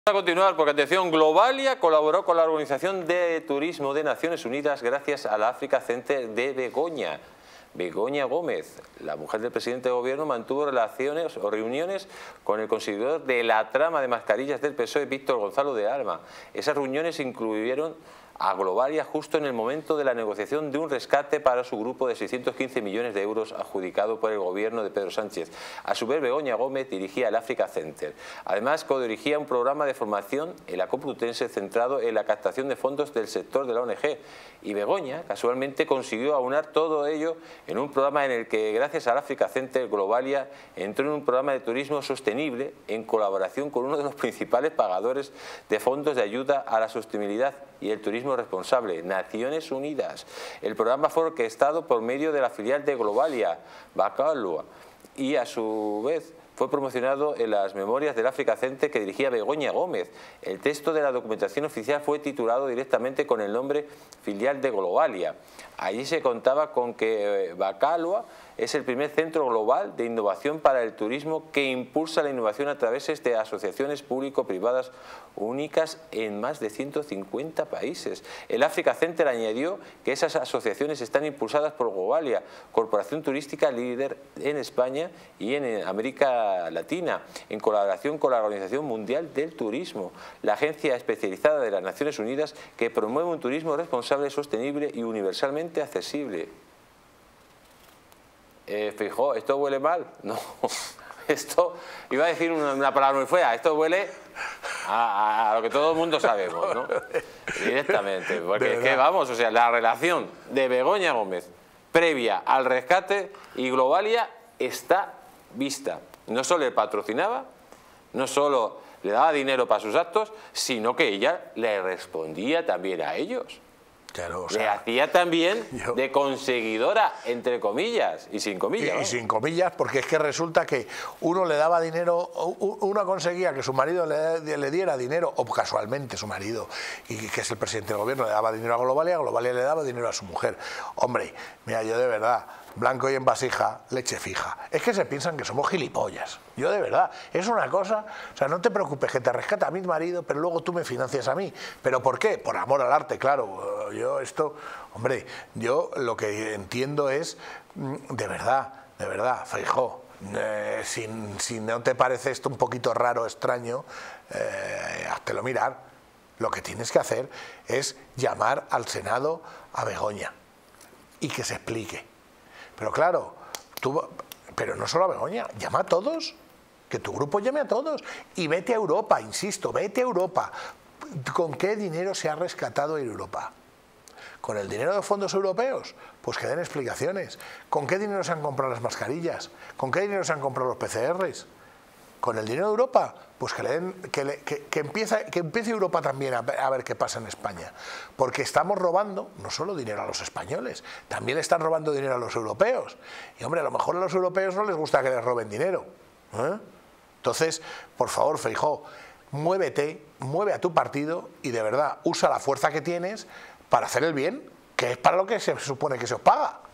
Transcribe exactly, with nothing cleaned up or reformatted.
A continuar, porque atención, Globalia colaboró con la Organización de Turismo de Naciones Unidas gracias a la Africa Center de Begoña. Begoña Gómez, la mujer del presidente de gobierno, mantuvo relaciones o reuniones con el conseguidor de la trama de mascarillas del P S O E, Víctor Gonzalo de Alma. Esas reuniones incluyeron a Globalia justo en el momento de la negociación de un rescate para su grupo de seiscientos quince millones de euros adjudicado por el gobierno de Pedro Sánchez. A su vez, Begoña Gómez dirigía el Africa Center. Además, codirigía un programa de formación en la Complutense centrado en la captación de fondos del sector de la O N G. Y Begoña, casualmente, consiguió aunar todo ello en un programa en el que, gracias al Africa Center, Globalia entró en un programa de turismo sostenible en colaboración con uno de los principales pagadores de fondos de ayuda a la sostenibilidad y el turismo responsable, Naciones Unidas. El programa fue orquestado por medio de la filial de Globalia, Bacalua, y a su vez fue promocionado en las memorias del Africa Center que dirigía Begoña Gómez. El texto de la documentación oficial fue titulado directamente con el nombre Filial de Globalia. Allí se contaba con que Bacalua es el primer centro global de innovación para el turismo que impulsa la innovación a través de asociaciones público-privadas únicas en más de ciento cincuenta países. El Africa Center añadió que esas asociaciones están impulsadas por Globalia, corporación turística líder en España y en América Latina, en colaboración con la Organización Mundial del Turismo, la agencia especializada de las Naciones Unidas que promueve un turismo responsable, sostenible y universalmente accesible. Eh, Feijóo, ¿esto huele mal? No, esto, iba a decir una, una palabra muy fea, esto huele a, a, a lo que todo el mundo sabemos, ¿no? Directamente, porque es que vamos, o sea, la relación de Begoña Gómez previa al rescate y Globalia está vista. No solo le patrocinaba, no solo le daba dinero para sus actos, sino que ella le respondía también a ellos. Claro, o sea, le hacía también yo, de conseguidora, entre comillas, y sin comillas. Y, ¿no? y sin comillas, porque es que resulta que uno le daba dinero, uno conseguía que su marido le, le diera dinero, o casualmente su marido, y que es el presidente del gobierno, le daba dinero a Globalia, Globalia le daba dinero a su mujer. Hombre, mira, yo de verdad, blanco y en vasija, leche fija. Es que se piensan que somos gilipollas. Yo de verdad, es una cosa, o sea, no te preocupes que te rescata a mi marido, pero luego tú me financias a mí. ¿Pero por qué? Por amor al arte, claro. Yo esto, hombre, yo lo que entiendo es, de verdad, de verdad, Feijóo, eh, si, si no te parece esto un poquito raro, extraño, eh, háztelo mirar. Lo que tienes que hacer es llamar al Senado a Begoña y que se explique. Pero claro, tú, pero no solo a Begoña, llama a todos, que tu grupo llame a todos y vete a Europa, insisto, vete a Europa. ¿Con qué dinero se ha rescatado Europa? ¿Con el dinero de fondos europeos? Pues que den explicaciones. ¿Con qué dinero se han comprado las mascarillas? ¿Con qué dinero se han comprado los P C Rs? ¿Con el dinero de Europa? Pues que, le den, que, le, que, que, empieza, que empiece Europa también a, a ver qué pasa en España. Porque estamos robando no solo dinero a los españoles, también le están robando dinero a los europeos. Y hombre, a lo mejor a los europeos no les gusta que les roben dinero, ¿eh? Entonces, por favor, Feijóo, muévete, mueve a tu partido y de verdad usa la fuerza que tienes para hacer el bien, que es para lo que se supone que se os paga.